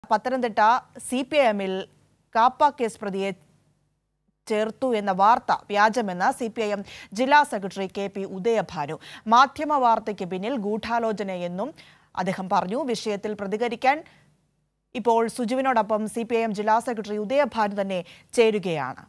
Pathanamthitta CPIMൽ KAAPA case പ്രതിയെ ചേർത്തു എന്ന വാർത്ത വ്യാജമെന്ന് CPIM ജില്ലാ സെക്രട്ടറി KP ഉദയഭാനു. മാധ്യമ വാർത്തയ്ക്ക് പിന്നിൽ ഗൂഢാലോചനയെന്നും അദ്ദേഹം പറഞ്ഞു. വിഷയത്തിൽ പ്രതികരിക്കാൻ ഇപ്പോൾ സുജുവിനോടൊപ്പം CPIM ജില്ലാ സെക്രട്ടറി ഉദയഭാനു തന്നെ ചേരുകയാണ്.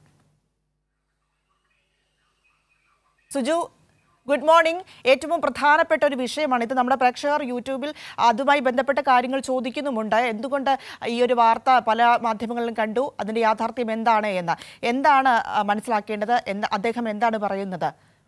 Suju, good morning. ഏറ്റവും പ്രധാനപ്പെട്ട ഒരു വിഷയമാണ് ഇത്. നമ്മുടെ പ്രേക്ഷകർ യൂട്യൂബിൽ അതുമായി ബന്ധപ്പെട്ട കാര്യങ്ങൾ ചോദിക്കുന്നുമുണ്ട്. എന്തുകൊണ്ട് ഈ ഒരു വാർത്ത പല മാധ്യമങ്ങളിലും കണ്ടു, അതിൻ്റെ യാഥാർത്ഥ്യം എന്താണ് മനസ്സിലാക്കേണ്ടത്, അദ്ദേഹം എന്താണ് പറയുന്നത്?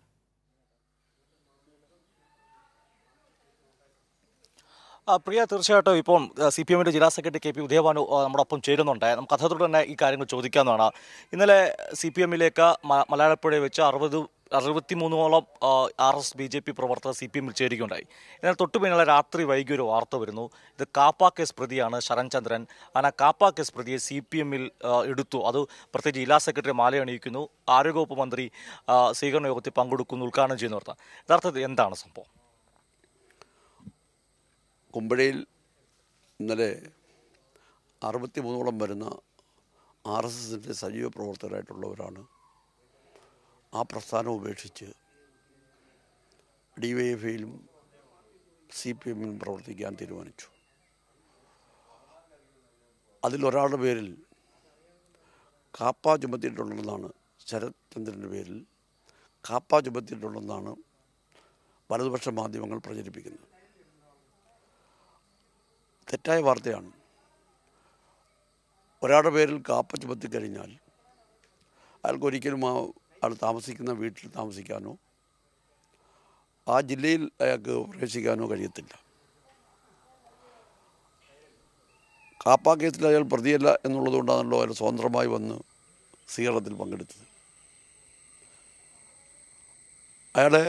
പ്രിയ, തീർച്ചയായിട്ടും ഇപ്പം CPIMന്റെ ജില്ലാ സെക്രട്ടറി KP ഉദയഭാനു നമ്മോടൊപ്പം ചേരുന്നുണ്ട്. നമുക്ക് അദ്ദേഹത്തോട് തന്നെ ഈ കാര്യങ്ങൾ ചോദിക്കാവുന്നതാണ്. ഇന്നലെ CPIMലേക്ക് മലയാളപ്പുഴയിൽ വെച്ച് 63ഓളം RS BJP പ്രവർത്തകർ CPIMൽ ചേരുകയുണ്ടായി. എന്നാൽ തൊട്ടു പിന്നാലെ രാത്രി വൈകി ഒരു വാർത്ത വരുന്നു. ഇത് കാപ്പ കേസ് പ്രതിയാണ് ശരൺചന്ദ്രൻ. അങ്ങനെ കാപ്പ കേസ് പ്രതിയെ CPIMൽ എടുത്തു. അത് പ്രത്യേകിച്ച് ജില്ലാ സെക്രട്ടറി മാലയണിയിക്കുന്നു. ആരോഗ്യവകുപ്പ് മന്ത്രി സ്വീകരണ യോഗത്തിൽ പങ്കെടുക്കുന്നു, ഉദ്ഘാടനം ചെയ്യുന്ന വാർത്ത. യഥാർത്ഥത്തിൽ എന്താണ് സംഭവം? കുമ്പഴയിൽ ഇന്നലെ 63ഓളം വരുന്ന RSSന്റെ സജീവ പ്രവർത്തകരായിട്ടുള്ളവരാണ് ആ പ്രസ്ഥാനം ഉപേക്ഷിച്ച് DYFIയിലും CPIMലും പ്രവർത്തിക്കാൻ തീരുമാനിച്ചു. അതിലൊരാളുടെ പേരിൽ കാപ്പ ചുമത്തിയിട്ടുണ്ടെന്നാണ്, ശരത്ചന്ദ്രൻ്റെ പേരിൽ കാപ്പ ചുമത്തിയിട്ടുണ്ടെന്നാണ് വലതുപക്ഷ മാധ്യമങ്ങൾ പ്രചരിപ്പിക്കുന്നത്. തെറ്റായ വാർത്തയാണ്. ഒരാളുടെ പേരിൽ കാപ്പ ചുമത്തിക്കഴിഞ്ഞാൽ അയാൾക്കൊരിക്കലും ആൾ താമസിക്കുന്ന വീട്ടിൽ താമസിക്കാനോ ആ ജില്ലയിൽ അയാൾക്ക് പ്രവേശിക്കാനോ കഴിയത്തില്ല. കാപ്പ കേസിൽ അയാൾ പ്രതിയല്ല എന്നുള്ളതുകൊണ്ടാണല്ലോ അയാൾ സ്വതന്ത്രമായി വന്ന് സ്വീകരണത്തിൽ പങ്കെടുത്തത്. അയാളെ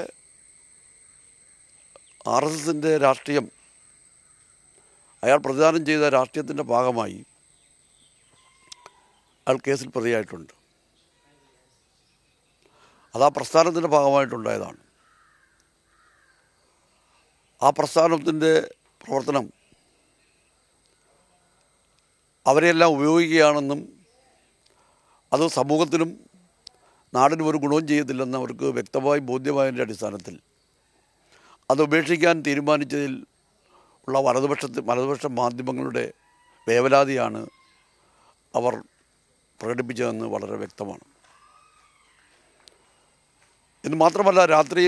RSSന്റെ രാഷ്ട്രീയം, അയാൾ പ്രതിദാനം ചെയ്ത രാഷ്ട്രീയത്തിൻ്റെ ഭാഗമായി അയാൾ കേസിൽ പ്രതിയായിട്ടുണ്ട്. അത് ആ പ്രസ്ഥാനത്തിൻ്റെ ഭാഗമായിട്ടുണ്ടായതാണ്. ആ പ്രസ്ഥാനത്തിൻ്റെ പ്രവർത്തനം അവരെയെല്ലാം ഉപയോഗിക്കുകയാണെന്നും അത് സമൂഹത്തിനും നാടിനും ഒരു ഗുണവും ചെയ്യത്തില്ലെന്ന് അവർക്ക് വ്യക്തമായി ബോധ്യമായതിൻ്റെ അടിസ്ഥാനത്തിൽ അത് ഉപേക്ഷിക്കാൻ തീരുമാനിച്ചതിൽ ഉള്ള വലതുപക്ഷ മാധ്യമങ്ങളുടെ വേവലാതിയാണ് അവർ പ്രകടിപ്പിച്ചതെന്ന് വളരെ വ്യക്തമാണ്. ഇത് മാത്രമല്ല, രാത്രിയിൽ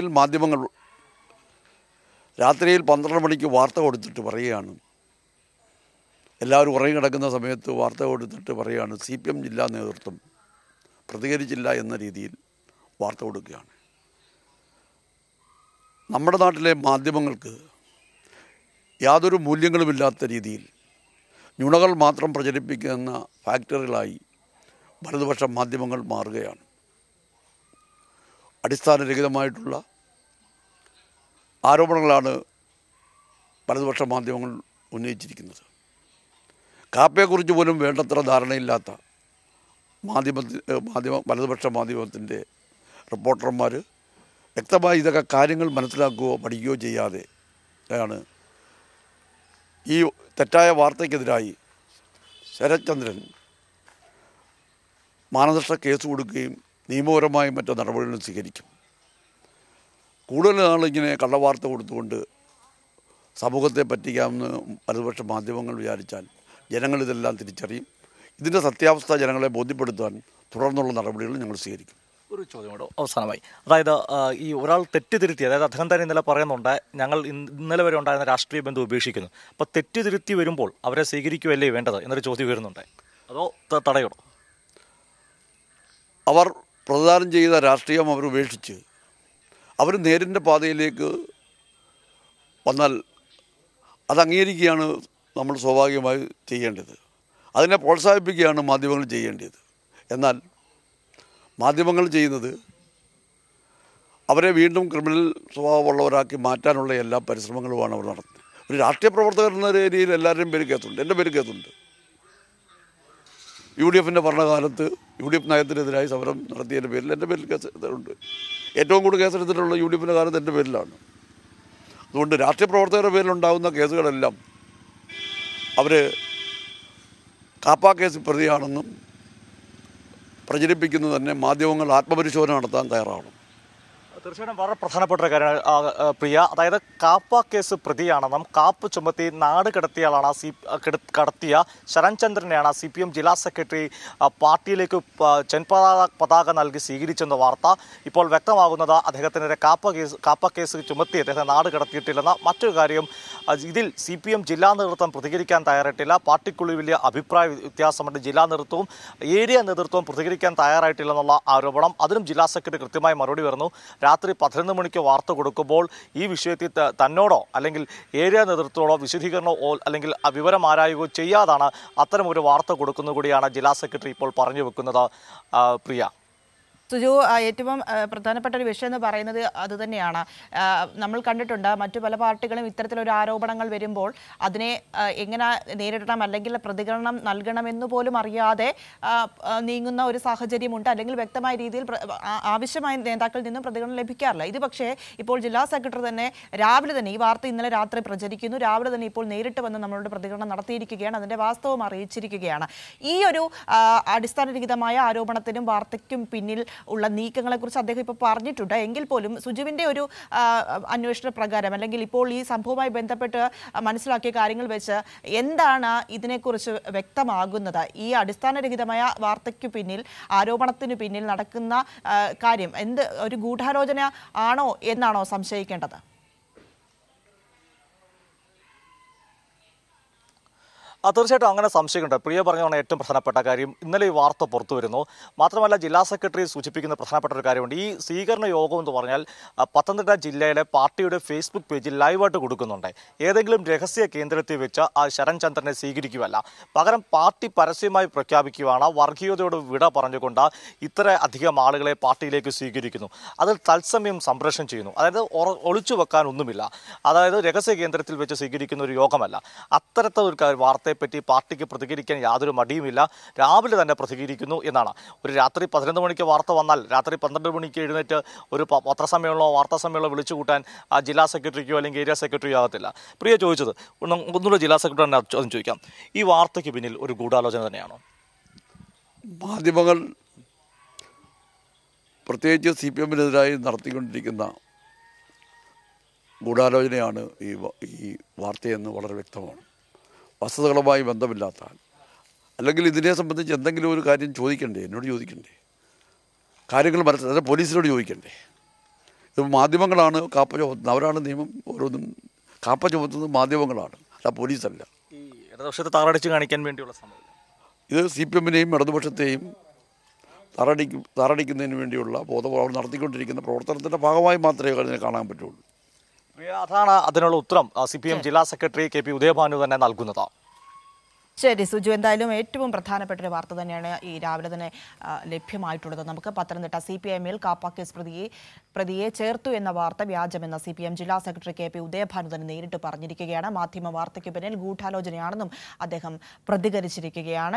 12 മണിക്ക് വാർത്ത കൊടുത്തിട്ട് പറയുകയാണ്, എല്ലാവരും ഉറങ്ങി കിടക്കുന്ന സമയത്ത് വാർത്ത കൊടുത്തിട്ട് പറയുകയാണ് CPIM ജില്ലാ നേതൃത്വം പ്രതികരിച്ചില്ല എന്ന രീതിയിൽ വാർത്ത കൊടുക്കുകയാണ്. നമ്മുടെ നാട്ടിലെ മാധ്യമങ്ങൾക്ക് യാതൊരു മൂല്യങ്ങളുമില്ലാത്ത രീതിയിൽ നുണകൾ മാത്രം പ്രചരിപ്പിക്കുന്ന ഫാക്ടറികളായി വലതുപക്ഷ മാധ്യമങ്ങൾ മാറുകയാണ്. അടിസ്ഥാനരഹിതമായിട്ടുള്ള ആരോപണങ്ങളാണ് വലതുപക്ഷ മാധ്യമങ്ങൾ ഉന്നയിച്ചിരിക്കുന്നത്. കാപ്പയെക്കുറിച്ച് പോലും വേണ്ടത്ര ധാരണയില്ലാത്ത വലതുപക്ഷ മാധ്യമത്തിൻ്റെ റിപ്പോർട്ടർമാർ വ്യക്തമായി ഇതൊക്കെ കാര്യങ്ങൾ മനസ്സിലാക്കുകയോ പഠിക്കുകയോ ചെയ്യാതെ ആണ് ഈ തെറ്റായ വാർത്തയ്ക്കെതിരായി ശരത്ചന്ദ്രൻ മാനനഷ്ട കേസ് കൊടുക്കുകയും നിയമപരമായി മറ്റു നടപടികളും സ്വീകരിക്കും. കൂടുതൽ നാളിങ്ങനെ കള്ളവാർത്ത കൊടുത്തുകൊണ്ട് സമൂഹത്തെ പറ്റിക്കാമെന്ന് വലതുപക്ഷ മാധ്യമങ്ങൾ വിചാരിച്ചാൽ ജനങ്ങളിതെല്ലാം തിരിച്ചറിയും. ഇതിൻ്റെ സത്യാവസ്ഥ ജനങ്ങളെ ബോധ്യപ്പെടുത്താൻ തുടർന്നുള്ള നടപടികൾ ഞങ്ങൾ സ്വീകരിക്കും. ഒരു ചോദ്യം കൂടെ അവസാനമായി. അതായത് ഈ ഒരാൾ തെറ്റിതിരുത്തി, അതായത് അദ്ദേഹം തന്നെ ഇന്നലെ പറയുന്നുണ്ട്, ഞങ്ങൾ ഇന്നലെ വരെ ഉണ്ടായിരുന്ന രാഷ്ട്രീയ ബന്ധം ഉപേക്ഷിക്കുന്നു. അപ്പോൾ തെറ്റിതിരുത്തി വരുമ്പോൾ അവരെ സ്വീകരിക്കുകയല്ലേ വേണ്ടത് എന്നൊരു ചോദ്യം വരുന്നുണ്ട്. അതോ തടയണോ? അവർ പ്രതിദാനം ചെയ്ത രാഷ്ട്രീയം അവർ ഉപേക്ഷിച്ച് അവർ നേരിൻ്റെ പാതയിലേക്ക് വന്നാൽ അത് അംഗീകരിക്കുകയാണ് നമ്മൾ സ്വാഭാവികമായി ചെയ്യേണ്ടത്. അതിനെ പ്രോത്സാഹിപ്പിക്കുകയാണ് മാധ്യമങ്ങൾ ചെയ്യേണ്ടത്. എന്നാൽ മാധ്യമങ്ങൾ ചെയ്യുന്നത് അവരെ വീണ്ടും ക്രിമിനൽ സ്വഭാവമുള്ളവരാക്കി മാറ്റാനുള്ള എല്ലാ പരിശ്രമങ്ങളുമാണ് അവർ നടത്തുന്നത്. ഒരു രാഷ്ട്രീയ പ്രവർത്തകർ എന്ന രീതിയിൽ എല്ലാവരുടെയും പേര് കേസുണ്ട്, എൻ്റെ പേര് കേസുണ്ട്. UDFൻ്റെ ഭരണകാലത്ത് UDF നയത്തിനെതിരായി സമരം നടത്തിയതിൻ്റെ പേരിൽ എൻ്റെ പേരിൽ കേസുണ്ട്. ഏറ്റവും കൂടുതൽ കേസെടുത്തിട്ടുള്ള UDFൻ്റെ കാലത്ത് എൻ്റെ പേരിലാണ്. അതുകൊണ്ട് രാഷ്ട്രീയ പ്രവർത്തകരുടെ പേരിലുണ്ടാകുന്ന കേസുകളെല്ലാം അവർ കാപ്പ കേസ് പ്രതിയാണെന്നും പ്രചരിപ്പിക്കുന്നത് തന്നെ മാധ്യമങ്ങൾ ആത്മപരിശോധന നടത്താൻ തയ്യാറാവണം. തീർച്ചയായിട്ടും വളരെ പ്രധാനപ്പെട്ട ഒരു കാര്യമാണ് പ്രിയ. അതായത് കാപ്പ കേസ് പ്രതിയാണെന്നും കാപ്പ് ചുമത്തി നാട് കടത്തിയ ശരൺചന്ദ്രനെയാണ് CPM ജില്ലാ സെക്രട്ടറി പാർട്ടിയിലേക്ക് പതാക നൽകി സ്വീകരിച്ചെന്ന വാർത്ത ഇപ്പോൾ വ്യക്തമാകുന്നത് അദ്ദേഹത്തിനെതിരെ കാപ്പ കേസ് ചുമത്തി അദ്ദേഹം നാട് കടത്തിയിട്ടില്ലെന്ന മറ്റൊരു കാര്യം. ഇതിൽ CPM ജില്ലാ നേതൃത്വം പ്രതികരിക്കാൻ തയ്യാറായിട്ടില്ല. പാർട്ടിക്കുള്ളിൽ വലിയ അഭിപ്രായ വ്യത്യാസമുണ്ട്. ജില്ലാ നേതൃത്വവും ഏരിയ നേതൃത്വവും പ്രതികരിക്കാൻ തയ്യാറായിട്ടില്ലെന്നുള്ള ആരോപണം. അതിനും ജില്ലാ സെക്രട്ടറി കൃത്യമായി മറുപടി വരുന്നു. രാത്രി 11 മണിക്ക് വാർത്ത കൊടുക്കുമ്പോൾ ഈ വിഷയത്തിൽ തന്നോടോ അല്ലെങ്കിൽ ഏരിയ നേതൃത്വത്തോടോ വിശദീകരണമോ അല്ലെങ്കിൽ വിവരം ആരായുകയോ ചെയ്യാതാണ് അത്തരമൊരു വാർത്ത കൊടുക്കുന്നത് കൂടിയാണ് ജില്ലാ സെക്രട്ടറി ഇപ്പോൾ പറഞ്ഞു വെക്കുന്നത്. പ്രിയ, സുജു, ഏറ്റവും പ്രധാനപ്പെട്ട ഒരു വിഷയം എന്ന് പറയുന്നത് അതുതന്നെയാണ്. നമ്മൾ കണ്ടിട്ടുണ്ട് മറ്റു പല പാർട്ടികളും ഇത്തരത്തിലൊരു ആരോപണങ്ങൾ വരുമ്പോൾ അതിനെ എങ്ങനെ നേരിടണം അല്ലെങ്കിൽ പ്രതികരണം നൽകണമെന്ന് പോലും അറിയാതെ നീങ്ങുന്ന ഒരു സാഹചര്യമുണ്ട്. അല്ലെങ്കിൽ വ്യക്തമായ രീതിയിൽ ആവശ്യമായ നേതാക്കളിൽ നിന്നും പ്രതികരണം ലഭിക്കാറില്ല. ഇത് പക്ഷേ ഇപ്പോൾ ജില്ലാ സെക്രട്ടറി തന്നെ രാവിലെ തന്നെ ഈ വാർത്ത ഇന്നലെ രാത്രി പ്രചരിക്കുന്നു. രാവിലെ തന്നെ ഇപ്പോൾ നേരിട്ട് വന്ന് നമ്മളോട് പ്രതികരണം നടത്തിയിരിക്കുകയാണ്. അതിൻ്റെ വാസ്തവം അറിയിച്ചിരിക്കുകയാണ്. ഈ ഒരു അടിസ്ഥാനരഹിതമായ ആരോപണത്തിനും വാർത്തയ്ക്കും പിന്നിൽ ഉള്ള നീക്കങ്ങളെക്കുറിച്ച് അദ്ദേഹം ഇപ്പോൾ പറഞ്ഞിട്ടുണ്ട്. എങ്കിൽ പോലും സുജുവിൻ്റെ ഒരു അന്വേഷണ പ്രകാരം അല്ലെങ്കിൽ ഇപ്പോൾ ഈ സംഭവവുമായി ബന്ധപ്പെട്ട് മനസ്സിലാക്കിയ കാര്യങ്ങൾ വെച്ച് എന്താണ് ഇതിനെക്കുറിച്ച് വ്യക്തമാകുന്നത്? ഈ അടിസ്ഥാനരഹിതമായ വാർത്തയ്ക്ക് പിന്നിൽ, ആരോപണത്തിന് പിന്നിൽ നടക്കുന്ന കാര്യം ഒരു ഗൂഢാലോചന ആണോ എന്നാണോ സംശയിക്കേണ്ടത്? തീർച്ചയായിട്ടും അങ്ങനെ സംശയമുണ്ട്. പ്രിയ പറഞ്ഞതാണ് ഏറ്റവും പ്രധാനപ്പെട്ട കാര്യം. ഇന്നലെ ഈ വാർത്ത പുറത്തു വരുന്നു. മാത്രമല്ല ജില്ലാ സെക്രട്ടറി സൂചിപ്പിക്കുന്ന പ്രധാനപ്പെട്ട ഒരു കാര്യമുണ്ട്. ഈ സ്വീകരണ യോഗം എന്ന് പറഞ്ഞാൽ പത്തനംതിട്ട ജില്ലയിലെ പാർട്ടിയുടെ ഫേസ്ബുക്ക് പേജിൽ ലൈവായിട്ട് കൊടുക്കുന്നുണ്ട്. ഏതെങ്കിലും രഹസ്യ കേന്ദ്രത്തിൽ വെച്ച് ആ ശരൺചന്ദ്രനെ സ്വീകരിക്കുകയല്ല, പകരം പാർട്ടി പരസ്യമായി പ്രഖ്യാപിക്കുകയാണ്. വർഗീയതയോട് വിട പറഞ്ഞുകൊണ്ട് ഇത്ര അധികം ആളുകളെ പാർട്ടിയിലേക്ക് സ്വീകരിക്കുന്നു. അതിൽ തത്സമയം സംപ്രേഷണം ചെയ്യുന്നു. അതായത് ഒളിച്ചു വെക്കാനൊന്നുമില്ല. അതായത് രഹസ്യ കേന്ദ്രത്തിൽ വെച്ച് സ്വീകരിക്കുന്ന ഒരു യോഗമല്ല. അത്തരത്തിലൊരു വാർത്തയെപ്പറ്റി പാർട്ടിക്ക് പ്രതികരിക്കാൻ യാതൊരു മടിയുമില്ല. രാവിലെ തന്നെ പ്രതികരിക്കുന്നു എന്നാണ്. ഒരു രാത്രി 11 മണിക്ക് വാർത്ത വന്നാൽ രാത്രി 12 മണിക്ക് എഴുന്നേറ്റ് ഒരു പത്രസമ്മേളനമോ വാർത്താ സമ്മേളനമോ വിളിച്ചു കൂട്ടാൻ ജില്ലാ സെക്രട്ടറിക്കോ അല്ലെങ്കിൽ ഏരിയ സെക്രട്ടറിയോ ആകത്തില്ല. പ്രിയ ചോദിച്ചത് ഒന്നുകൂടെ ജില്ലാ സെക്രട്ടറി തന്നെ ചോദ്യം ചോദിക്കാം. ഈ വാർത്തയ്ക്ക് പിന്നിൽ ഒരു ഗൂഢാലോചന തന്നെയാണോ? മാധ്യമങ്ങൾ പ്രത്യേകിച്ച് CPMനെതിരായി നടത്തിക്കൊണ്ടിരിക്കുന്ന ഗൂഢാലോചനയാണ് ഈ വാർത്തയെന്ന് വളരെ വ്യക്തമാണ്. വസ്തുതകളുമായി ബന്ധമില്ലാത്ത അല്ലെങ്കിൽ ഇതിനെ സംബന്ധിച്ച് എന്തെങ്കിലും ഒരു കാര്യം ചോദിക്കണ്ടേ? എന്നോട് ചോദിക്കണ്ടേ? കാര്യങ്ങൾ മനസ്സിലാക്കാൻ പോലീസിനോട് ചോദിക്കണ്ടേ? ഇത് മാധ്യമങ്ങളാണ് കാപ്പ ചുമത്തുന്നത്. അവരാണ് നിയമം ഓരോന്നും കാപ്പ ചുമത്തുന്നത് മാധ്യമങ്ങളാണ്, അല്ല പോലീസല്ല. ഈ ഇടതുപക്ഷത്തെ താറടിച്ച് കാണിക്കാൻ വേണ്ടിയുള്ള സമയം ഇത് CPMനെയും ഇടതുപക്ഷത്തെയും താറടിക്കുന്നതിന് വേണ്ടിയുള്ള ബോധം നടത്തിക്കൊണ്ടിരിക്കുന്ന പ്രവർത്തനത്തിൻ്റെ ഭാഗമായി മാത്രമേ അതിനെ കാണാൻ പറ്റുള്ളൂ. അതാണ് അതിനുള്ള ഉത്തരം CPM ജില്ലാ സെക്രട്ടറി KP ഉദയഭാനു തന്നെ നൽകുന്നത്. ശരി സുജു, എന്തായാലും ഏറ്റവും പ്രധാനപ്പെട്ട ഒരു വാർത്ത തന്നെയാണ് ഈ രാവിലെ തന്നെ ലഭ്യമായിട്ടുള്ളത്. നമുക്ക് പത്തനംതിട്ട CPMൽ കാപ്പ കേസ് പ്രതിയെ ചേർത്തു എന്ന വാർത്ത വ്യാജമെന്ന CPM ജില്ലാ സെക്രട്ടറി KP ഉദയഭാനു തന്നെ നേരിട്ട് പറഞ്ഞിരിക്കുകയാണ്. മാധ്യമ വാർത്തയ്ക്ക് പിന്നിൽ ഗൂഢാലോചനയാണെന്നും അദ്ദേഹം പ്രതികരിച്ചിരിക്കുകയാണ്.